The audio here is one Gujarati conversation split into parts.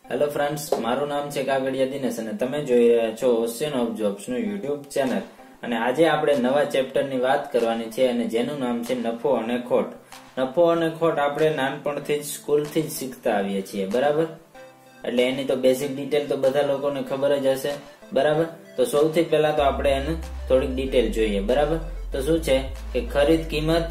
હેલો ફ્રેન્ડ્સ, મારું નામ છે કાગડિયા દિનેશ અને તમે જોઈ રહ્યા છો ઓશિયન ઓફ જોબ્સ નું યુટ્યુબ ચેનલ. અને આજે આપણે નવા ચેપ્ટરની વાત કરવાની છે અને જેનું નામ છે નફો અને ખોટ. નફો અને ખોટ આપણે નાનપણથી જ સ્કૂલથી જ શીખતા આવીએ છીએ, બરાબર? એટલે એની તો બેઝિક ડિટેલ તો બધા લોકોને ખબર જ હશે, બરાબર? તો સૌથી પહેલા તો આપણે એનું થોડીક ડિટેલ જોઈએ, બરાબર? તો શું છે કે ખરીદ કિંમત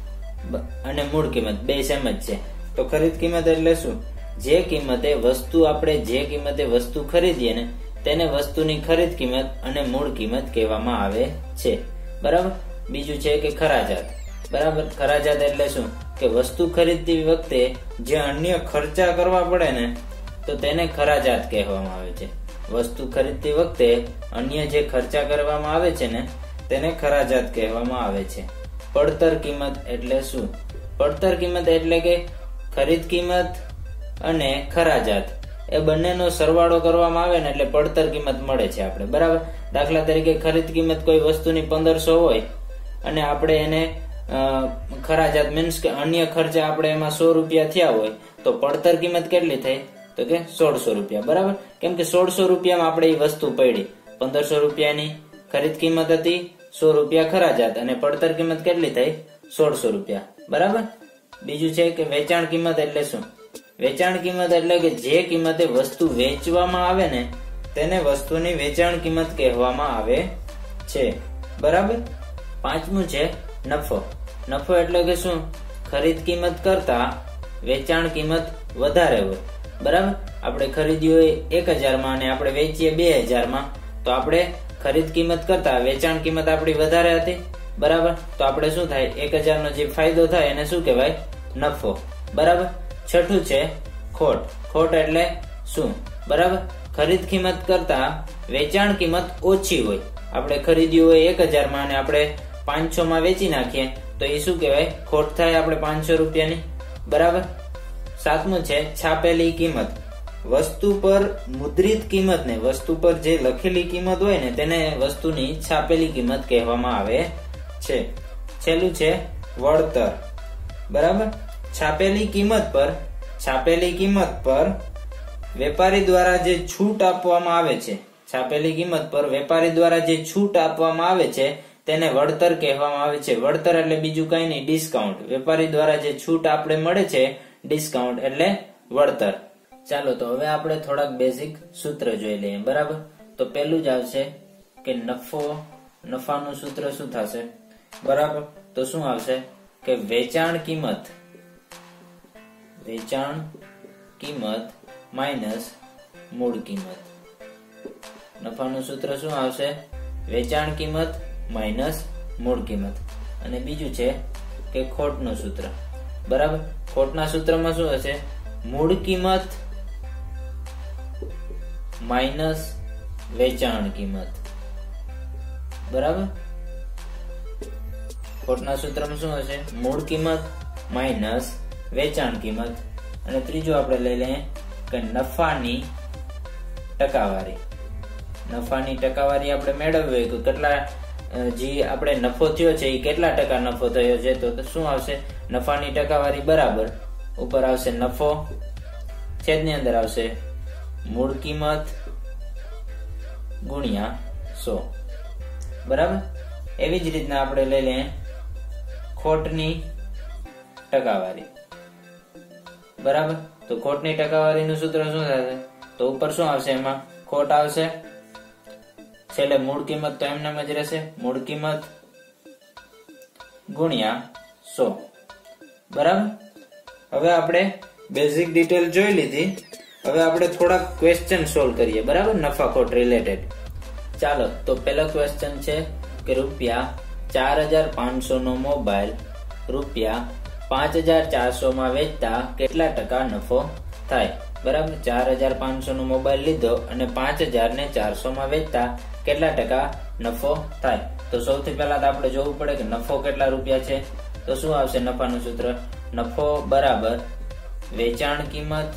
અને મૂળ કિંમત બે સેમ જ છે. તો ખરીદ કિંમત એટલે શું? જે કિંમતે વસ્તુ આપણે જે કિંમતે વસ્તુ ખરીદીએ ને તેને વસ્તુની ખરીદ કિંમત અને મૂળ કિંમત કહેવામાં આવે છે, બરાબર? બીજું છે કે ખરાજાત, બરાબર? ખરાજાત એટલે શું કે વસ્તુ ખરીદતી વખતે જે અન્ય ખર્ચા કરવા પડે ને તો તેને ખરાજાત કહેવામાં આવે છે. વસ્તુ ખરીદતી વખતે અન્ય જે ખર્ચા કરવામાં આવે છે ને તેને ખરાજાત કહેવામાં આવે છે. પડતર કિંમત એટલે શું? પડતર કિંમત એટલે કે ખરીદ કિંમત અને ખરાજાત એ બંનેનો સરવાળો કરવામાં આવે ને એટલે પડતર કિંમત મળે છે આપણે, બરાબર? દાખલા તરીકે ખરીદ કિંમત કોઈ વસ્તુની 1500 હોય અને આપણે એને ખરાજાત મીન્સ કે અન્ય ખર્ચા આપણે એમાં 100 રૂપિયા થયા હોય તો પડતર કિંમત કેટલી થઈ? તો કે 1600 રૂપિયા, બરાબર? કેમ કે 1600 રૂપિયામાં આપણે એ વસ્તુ પડી. 1500 રૂપિયાની ખરીદ કિંમત હતી, 100 રૂપિયા ખરાજાત અને પડતર કિંમત કેટલી થઈ? 1600 રૂપિયા, બરાબર? બીજું છે કે વેચાણ કિંમત એટલે શું? વેચાણ કિંમત એટલે કે જે કિંમતે વસ્તુ વેચવામાં આવે ને તેને વસ્તુની વેચાણ કિંમત કહેવામાં આવે છે, બરાબર? પાંચમું છે નફો. નફો એટલે કે શું? ખરીદ કિંમત કરતા વેચાણ કિંમત વધારે હોય, બરાબર? આપણે ખરીદ્યું હોય 1000 માં અને આપણે વેચીએ 2000 માં તો આપણે ખરીદ કિંમત કરતા વેચાણ કિંમત આપણી વધારે હતી, બરાબર? તો આપણે શું થાય? 1000 નો જે ફાયદો થાય એને શું કહેવાય? નફો, બરાબર? છઠ્ઠું છે ખોટ. ખોટ એટલે શું? બરાબર? ખરીદ કિંમત કરતા વેચાણ કિંમત ઓછી હોય. આપણે ખરીદ્યું હોય 1000 માં અને આપણે 500 માં વેચી નાખીએ તો એ શું કહેવાય? ખોટ થાય આપણે 500 રૂપિયાની, બરાબર? સાતમું છે છાપેલી કિંમત. વસ્તુ પર મુદ્રિત કિંમત ને વસ્તુ પર જે લખેલી કિંમત હોય ને તેને વસ્તુની છાપેલી કિંમત કહેવામાં આવે છે. છેલ્લું છે વળતર, બરાબર? છાપેલી કિંમત પર વેપારી દ્વારા જે છૂટ આપવામાં આવે છે, છાપેલી કિંમત પર વેપારી દ્વારા જે છૂટ આપવામાં આવે છે તેને વળતર કહેવામાં આવે છે. વળતર એટલે બીજું કઈ નહીં, ડિસ્કાઉન્ટ. વેપારી દ્વારા જે છૂટ આપણે મળે છે ડિસ્કાઉન્ટ એટલે વળતર. ચાલો તો હવે આપણે થોડાક બેઝિક સૂત્ર જોઈ લઈએ, બરાબર? તો પહેલું જ આવશે કે નફાનું સૂત્ર શું થશે, બરાબર? તો શું આવશે કે વેચાણ કિંમત માઇનસ મૂળ કિંમત. નફાનું સૂત્ર શું આવશે? વેચાણ કિંમત માઇનસ મૂળ કિંમત. અને બીજું છે કે ખોટનું સૂત્ર, બરાબર? ખોટના સૂત્રમાં શું હશે? મૂળ કિંમત માઇનસ વેચાણ કિંમત, બરાબર? ખોટના સૂત્રમાં શું હશે? મૂળ કિંમત માઇનસ વેચાણ કિંમત. અને ત્રીજું આપણે લઈ લઈએ કે નફાની ટકાવારી. નફાની ટકાવારી આપણે મેળવવી હોય કે કેટલા જે આપણે નફો થયો છે એ કેટલા ટકા નફો થયો છે તો શું આવશે? નફાની ટકાવારી બરાબર ઉપર આવશે નફો, છેદની અંદર આવશે મૂળ કિંમત ગુણ્યા 100, બરાબર? એવી જ રીતના આપણે લઈ લઈએ ખોટની ટકાવારી, બરાબર? તો ખોટની ટકાવારીનું સૂત્ર શું થશે? તો ઉપર શું આવશે? એમાં ખોટ આવશે, છેલ્લે મૂળ કિંમત તો એમનામ જ રહેશે, મૂળ કિંમત ગુણ્યા 100, બરાબર? હવે આપણે બેઝિક ડિટેલ જોઈ લીધી. હવે આપણે થોડા ક્વેશ્ચન સોલ્વ કરીએ, બરાબર? નફા ખોટ રિલેટેડ. ચાલો તો પહેલો ક્વેશ્ચન છે કે ₹4500 નો મોબાઈલ ₹5400 માં વેચતા કેટલા ટકા નફો થાય, બરાબર? 4500 નો મોબાઈલ લીધો અને 5000 ને 400 માં વેચતા કેટલા ટકા નફો થાય? તો સૌથી પહેલા તો આપણે જોવું પડે કે નફો કેટલા રૂપિયા છે. તો શું આવશે નફાનું સૂત્ર? નફો બરાબર વેચાણ કિંમત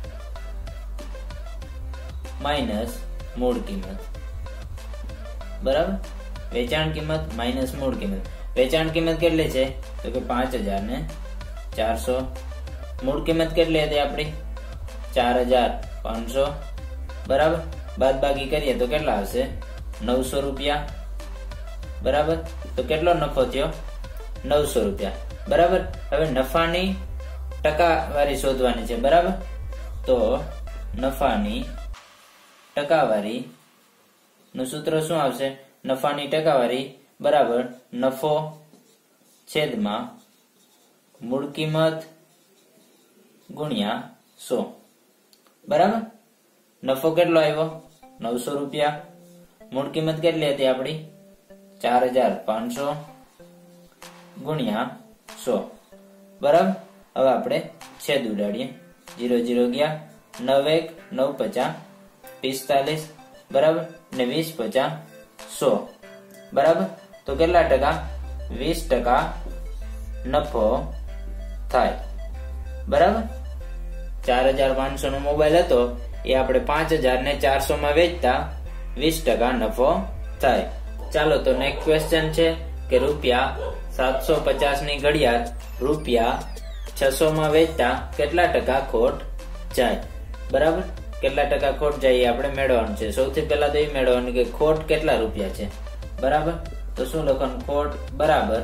માઇનસ મૂળ કિંમત, બરાબર? વેચાણ કિંમત માઇનસ મૂળ કિંમત. વેચાણ કિંમત કેટલી છે? તો કે 5000 ને 400. મૂળ કિંમત કેટલી હતી આપણી? 4000. 500 બરાબર. બાદ બાકી કરીએ તો કેટલા આવશે? 900 રૂપિયા બરાબર. તો કેટલો નફો થયો? 900 રૂપિયા બરાબર. હવે નફાની ટકાવારી શોધવાની છે બરાબર. તો નફાની ટકાવારી નું સૂત્ર શું આવશે? નફાની ટકાવારી બરાબર નફો છેદમાં મૂળ કિંમત ગુણ્યા 100 બરાબર. નફો કેટલો આવ્યો? 900 રૂપિયા. મૂળ કિંમત કેટલી હતી આપણી? 4500 ગુણ્યા 100 બરાબર. હવે આપણે છેદ ઉડાડીએ. 0 0 ગયા, 9 1 9 50 45 બરાબર ને 20 50 100 બરાબર. તો કેટલા ટકા? 20% નફો થાય બરાબર. 4500 નો મોબાઈલ હતો એ આપણે 5400 માં વેચતા 20% નફો થાય. ચાલો તો નેક્સ્ટ ક્વેશ્ચન છે કે રૂપિયા 750 ની ઘડિયાળ રૂપિયા 600 માં વેચતા કેટલા ટકા ખોટ જાય બરાબર. કેટલા ટકા ખોટ જાય એ આપણે મેળવવાનું છે. સૌથી પહેલા તો એ મેળવવાનું કે ખોટ કેટલા રૂપિયા છે બરાબર. તો શું લખવાનું? ખોટ બરાબર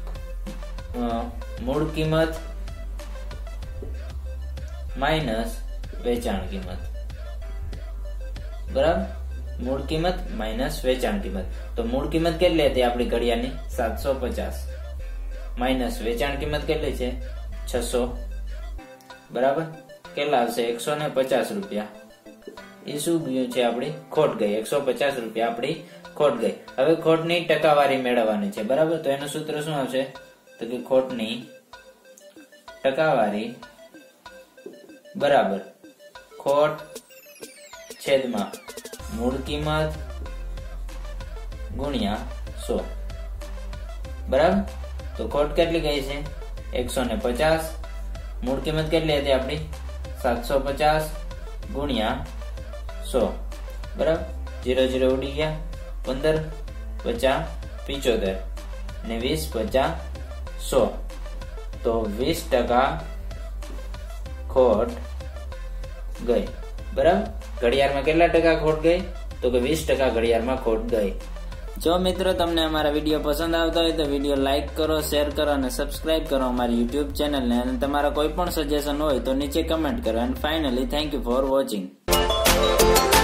મૂળ કિંમત માઇનસ વેચાણ કિંમત બરાબર. મૂળ કિંમત માઇનસ વેચાણ કિંમત. તો મૂળ કિંમત કેટલી હતી આપણી ઘડિયાળની? 750 માઇનસ વેચાણ કિંમત કેટલી છે? 600 બરાબર. કેટલા આવશે? 150 રૂપિયા. એ શું ગયું છે? આપણી ખોટ ગઈ. 150 રૂપિયા આપણી ખોટ ગઈ. હવે ખોટની ટકાવારી મેળવવાની છે બરાબર. તો એનું સૂત્ર શું આવશે? તો કે ખોટની ટકાવારી બરાબર ખોટ છેદમાં મૂળ કિંમત ગુણ્યા 100 બરાબર. તો ખોટ કેટલી ગઈ છે? 150. મૂળ કિંમત કેટલી હતી આપણી? 750 ગુણ્યા 100 બરાબર. 0 0 ઉડી ગયા, 15 50 75 ને 20 50 100. તો 20% ખોટ ગઈ બરાબર. ઘડિયાળમાં કેટલા ટકા ખોટ ગઈ? તો કે 20% ઘડિયાળમાં ખોટ ગઈ. જો મિત્રો તમને અમારા વિડીયો પસંદ આવતા હોય તો વિડીયો લાઈક કરો, શેર કરો અને સબસ્ક્રાઇબ કરો અમારી યુટ્યુબ ચેનલને. અને તમારા કોઈ પણ સજેશન હોય તો નીચે કમેન્ટ કરો. And finally thank you for watching.